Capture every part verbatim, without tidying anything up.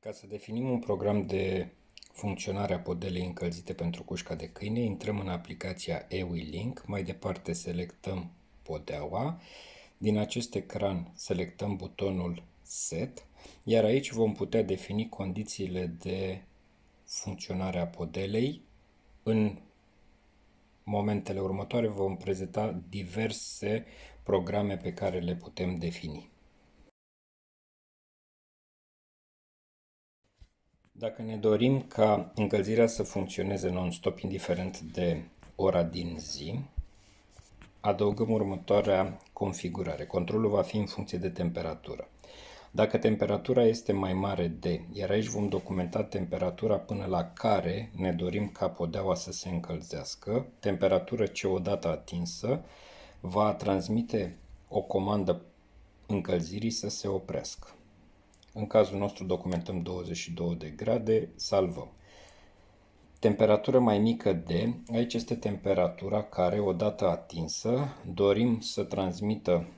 Ca să definim un program de funcționare a podelei încălzite pentru cușca de câine, intrăm în aplicația EWI-Link, mai departe selectăm podeaua, din acest ecran selectăm butonul Set, iar aici vom putea defini condițiile de funcționare a podelei. În momentele următoare vom prezenta diverse programe pe care le putem defini. Dacă ne dorim ca încălzirea să funcționeze non-stop, indiferent de ora din zi, adăugăm următoarea configurare. Controlul va fi în funcție de temperatură. Dacă temperatura este mai mare de, iar aici vom documenta temperatura până la care ne dorim ca podeaua să se încălzească, temperatură ce odată atinsă va transmite o comandă încălzirii să se oprească. În cazul nostru documentăm douăzeci și două de grade, salvăm. Temperatură mai mică de, aici este temperatura care, odată atinsă, dorim să transmită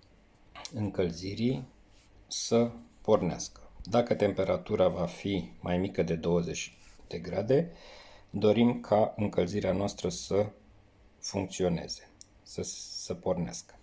încălzirii să pornească. Dacă temperatura va fi mai mică de douăzeci de grade, dorim ca încălzirea noastră să funcționeze, să, să pornească.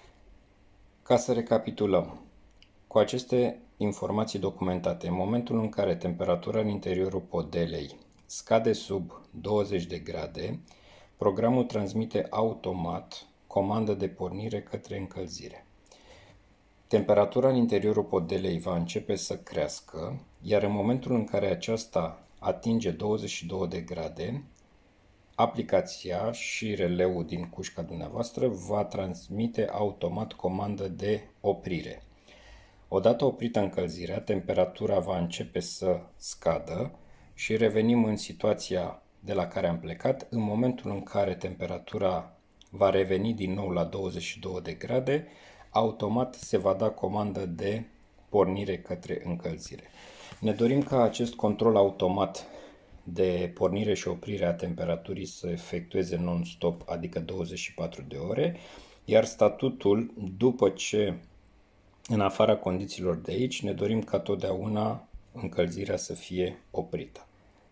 Ca să recapitulăm, cu aceste informații documentate, în momentul în care temperatura în interiorul podelei scade sub douăzeci de grade, programul transmite automat comandă de pornire către încălzire. Temperatura în interiorul podelei va începe să crească, iar în momentul în care aceasta atinge douăzeci și două de grade, aplicația și releul din cușca dumneavoastră va transmite automat comandă de oprire. Odată oprită încălzirea, temperatura va începe să scadă și revenim în situația de la care am plecat. În momentul în care temperatura va reveni din nou la douăzeci și două de grade, automat se va da comandă de pornire către încălzire. Ne dorim ca acest control automat de pornire și oprire a temperaturii să efectueze non-stop, adică douăzeci și patru de ore, iar statutul, după ce în afara condițiilor de aici, ne dorim ca totdeauna încălzirea să fie oprită.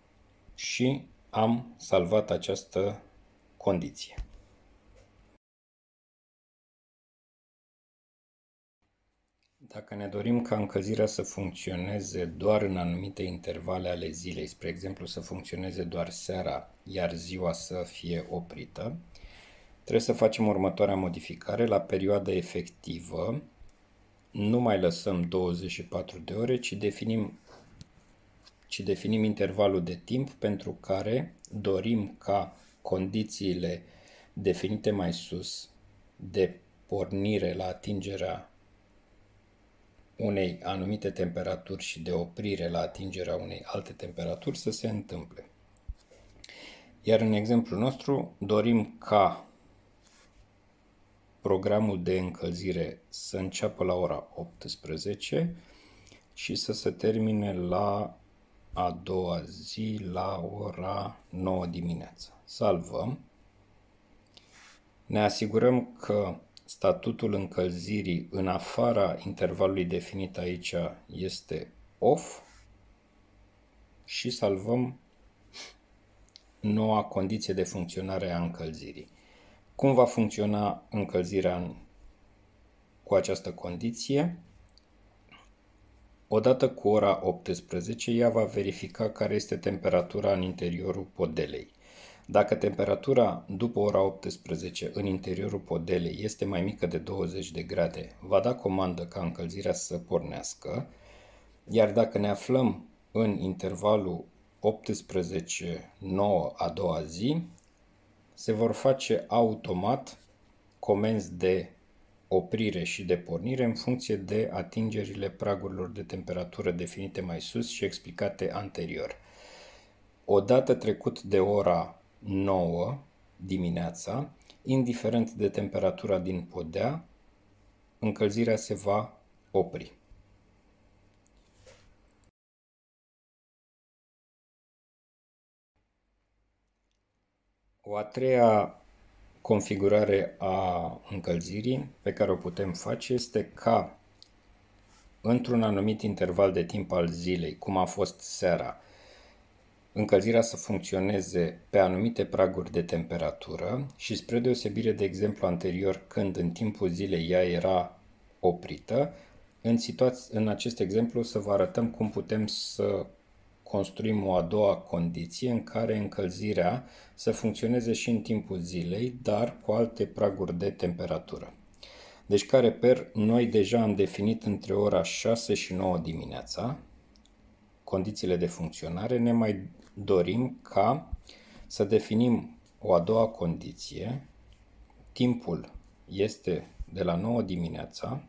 Și am salvat această condiție. Dacă ne dorim ca încălzirea să funcționeze doar în anumite intervale ale zilei, spre exemplu să funcționeze doar seara, iar ziua să fie oprită, trebuie să facem următoarea modificare. La perioada efectivă, nu mai lăsăm douăzeci și patru de ore, ci definim, ci definim intervalul de timp pentru care dorim ca condițiile definite mai sus de pornire la atingerea unei anumite temperaturi și de oprire la atingerea unei alte temperaturi să se întâmple. Iar în exemplul nostru dorim ca programul de încălzire să înceapă la ora optsprezece și să se termine la a doua zi la ora nouă dimineața. Salvăm. Ne asigurăm că statutul încălzirii în afara intervalului definit aici este off și salvăm noua condiție de funcționare a încălzirii. Cum va funcționa încălzirea în, cu această condiție? Odată cu ora optsprezece, ea va verifica care este temperatura în interiorul podelei. Dacă temperatura după ora optsprezece în interiorul podelei este mai mică de douăzeci de grade, va da comandă ca încălzirea să pornească, iar dacă ne aflăm în intervalul optsprezece nouă a doua zi, se vor face automat comenzi de oprire și de pornire în funcție de atingerile pragurilor de temperatură definite mai sus și explicate anterior. Odată trecut de ora nouă dimineața, indiferent de temperatura din podea, încălzirea se va opri. O a treia configurare a încălzirii pe care o putem face este ca într-un anumit interval de timp al zilei, cum a fost seara, încălzirea să funcționeze pe anumite praguri de temperatură și spre deosebire de exemplu anterior când în timpul zilei ea era oprită, în, situaț- în acest exemplu să vă arătăm cum putem să construim o a doua condiție în care încălzirea să funcționeze și în timpul zilei, dar cu alte praguri de temperatură. Deci, ca reper, noi deja am definit între ora șase și nouă dimineața condițiile de funcționare, ne mai dorim ca să definim o a doua condiție. Timpul este de la nouă dimineața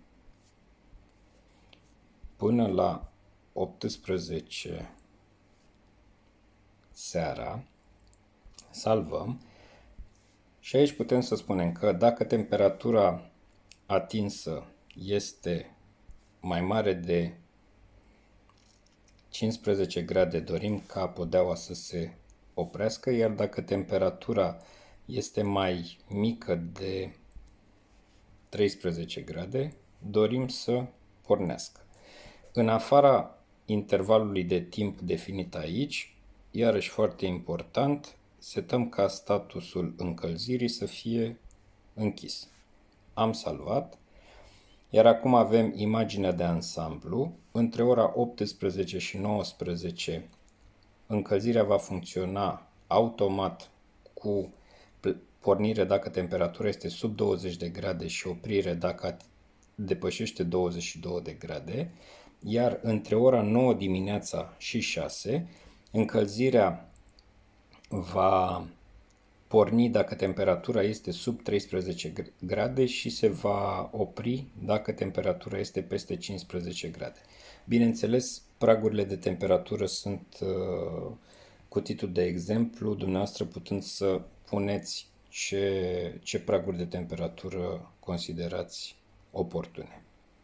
până la optsprezece seara. Salvăm. Și aici putem să spunem că dacă temperatura atinsă este mai mare de cincisprezece grade, dorim ca podeaua să se oprească, iar dacă temperatura este mai mică de treisprezece grade, dorim să pornească. În afara intervalului de timp definit aici, iarăși foarte important, setăm ca statusul încălzirii să fie închis. Am salvat. Iar acum avem imaginea de ansamblu. Între ora optsprezece și nouăsprezece încălzirea va funcționa automat cu pornire dacă temperatura este sub douăzeci de grade și oprire dacă depășește douăzeci și două de grade. Iar între ora nouă dimineața și șase încălzirea va porni dacă temperatura este sub treisprezece grade și se va opri dacă temperatura este peste cincisprezece grade. Bineînțeles, pragurile de temperatură sunt uh, cu titlu de exemplu, dumneavoastră putând să puneți ce, ce praguri de temperatură considerați oportune.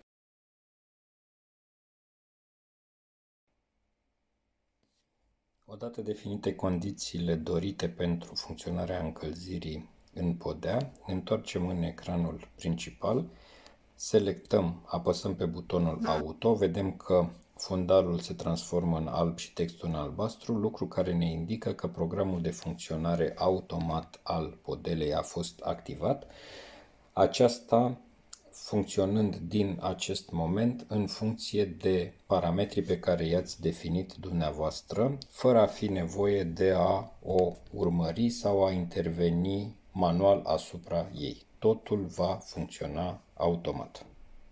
Odată definite condițiile dorite pentru funcționarea încălzirii în podea, ne întoarcem în ecranul principal, selectăm, apăsăm pe butonul Auto, vedem că fundalul se transformă în alb și textul în albastru, lucru care ne indică că programul de funcționare automat al podelei a fost activat. Aceasta funcționând din acest moment în funcție de parametrii pe care i-ați definit dumneavoastră, fără a fi nevoie de a o urmări sau a interveni manual asupra ei. Totul va funcționa automat.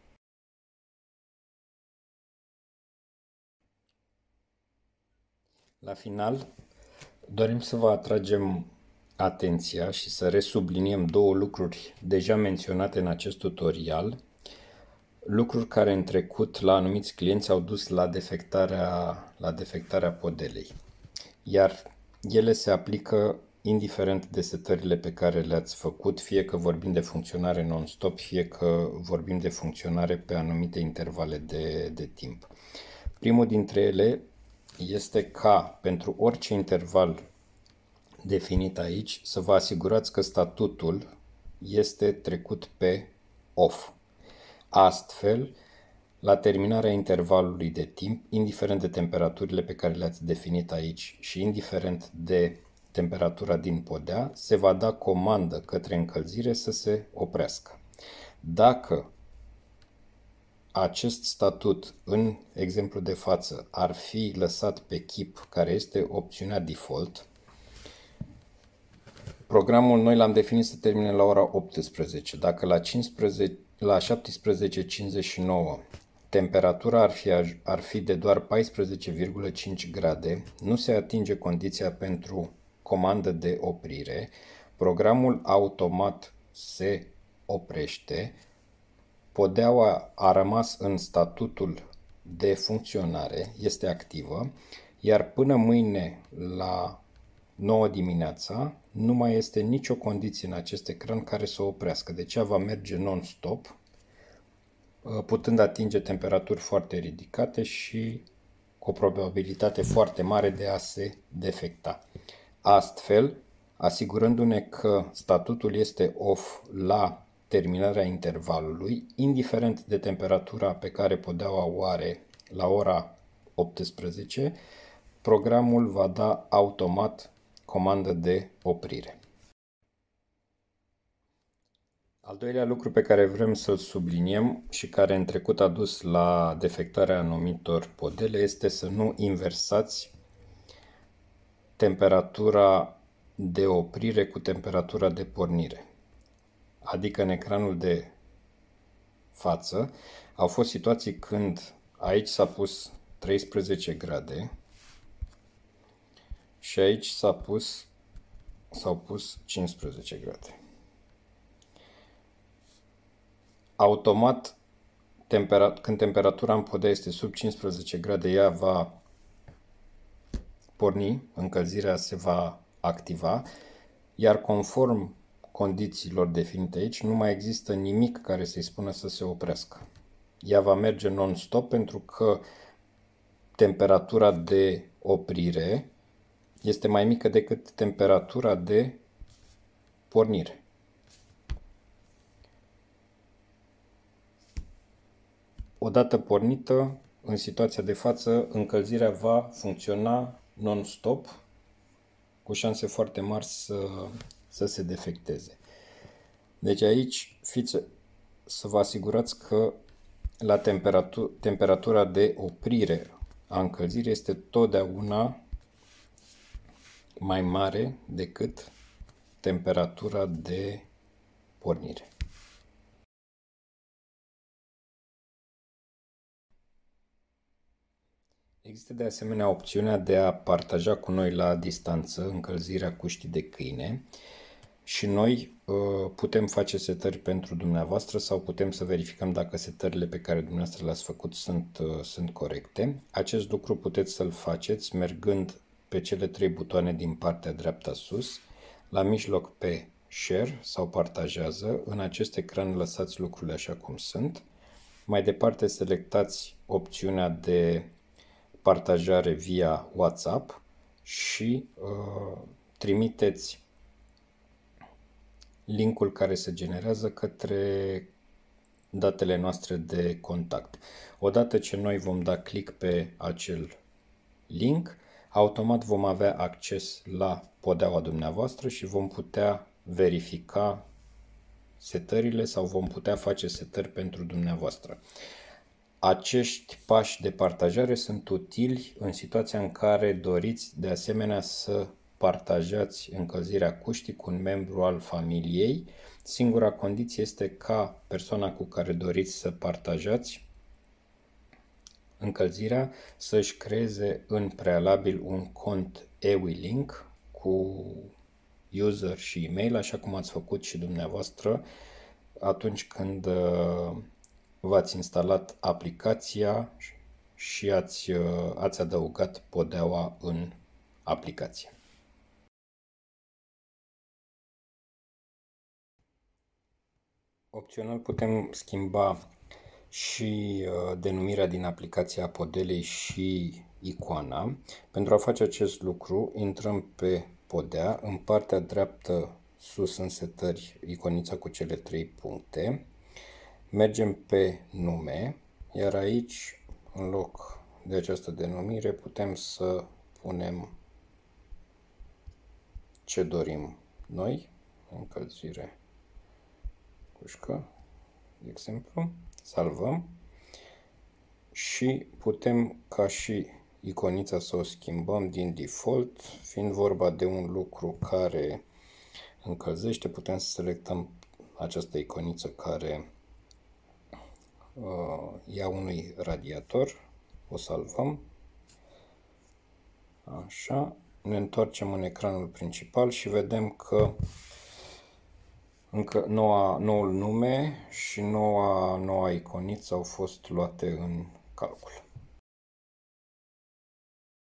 La final, dorim să vă atragem atenția și să resubliniem două lucruri deja menționate în acest tutorial, lucruri care în trecut la anumiți clienți au dus la defectarea, la defectarea podelei, iar ele se aplică indiferent de setările pe care le-ați făcut, fie că vorbim de funcționare non-stop, fie că vorbim de funcționare pe anumite intervale de, de timp. Primul dintre ele este ca pentru orice interval definit aici, să vă asigurați că statutul este trecut pe off. Astfel, la terminarea intervalului de timp, indiferent de temperaturile pe care le-ați definit aici și indiferent de temperatura din podea, se va da comandă către încălzire să se oprească. Dacă acest statut, în exemplu de față, ar fi lăsat pe chip, care este opțiunea default, programul noi l-am definit să termine la ora optsprezece. Dacă la, cincisprezece, la șaptesprezece cincizeci și nouă temperatura ar fi, ar fi de doar paisprezece virgulă cinci grade, nu se atinge condiția pentru comandă de oprire, programul automat se oprește, podeaua a rămas în statutul de funcționare, este activă, iar până mâine la nouă dimineața nu mai este nicio condiție în acest ecran care să o oprească. Deci ea va merge non-stop, putând atinge temperaturi foarte ridicate și cu o probabilitate foarte mare de a se defecta. Astfel, asigurându-ne că statutul este off la terminarea intervalului, indiferent de temperatura pe care podeaua o are la ora optsprezece, programul va da automat comandă de oprire. Al doilea lucru pe care vrem să-l subliniem și care în trecut a dus la defectarea anumitor podele este să nu inversați temperatura de oprire cu temperatura de pornire. Adică în ecranul de față au fost situații când aici s-a pus treisprezece grade și aici s-a pus, s-au pus cincisprezece grade. Automat, temperat, când temperatura în podea este sub cincisprezece grade, ea va porni, încălzirea se va activa, iar conform condițiilor definite aici, nu mai există nimic care să-i spună să se oprească. Ea va merge non-stop pentru că temperatura de oprire este mai mică decât temperatura de pornire. Odată pornită, în situația de față, încălzirea va funcționa non-stop, cu șanse foarte mari să, să se defecteze. Deci aici fiți să vă asigurați că la temperatura, temperatura de oprire a încălzirii este totdeauna mai mare decât temperatura de pornire. Există de asemenea opțiunea de a partaja cu noi la distanță încălzirea cuștii de câine și noi uh, putem face setări pentru dumneavoastră sau putem să verificăm dacă setările pe care dumneavoastră le-ați făcut sunt, uh, sunt corecte. Acest lucru puteți să-l faceți mergând pe cele trei butoane din partea dreapta sus, la mijloc pe Share sau Partajează. În acest ecran lăsați lucrurile așa cum sunt. Mai departe selectați opțiunea de partajare via WhatsApp și uh, trimiteți linkul care se generează către datele noastre de contact. Odată ce noi vom da click pe acel link, automat vom avea acces la podeaua dumneavoastră și vom putea verifica setările sau vom putea face setări pentru dumneavoastră. Acești pași de partajare sunt utili în situația în care doriți de asemenea să partajați încălzirea cuștii cu un membru al familiei. Singura condiție este ca persoana cu care doriți să partajați încălzirea să-și creeze în prealabil un cont eWeLink cu user și e-mail, așa cum ați făcut și dumneavoastră atunci când v-ați instalat aplicația și ați, ați adăugat podeaua în aplicație. Opțional putem schimba și denumirea din aplicația podelei și icoana. Pentru a face acest lucru, intrăm pe podea, în partea dreaptă sus în setări, iconița cu cele trei puncte. Mergem pe nume, iar aici, în loc de această denumire, putem să punem ce dorim noi, încălzire cușcă, de exemplu, salvăm și putem ca și iconița să o schimbăm din default, fiind vorba de un lucru care încălzește, putem să selectăm această iconiță care uh, ia unui radiator, o salvăm, așa, ne întoarcem în ecranul principal și vedem că încă noua, noul nume și noua, noua iconiță au fost luate în calcul.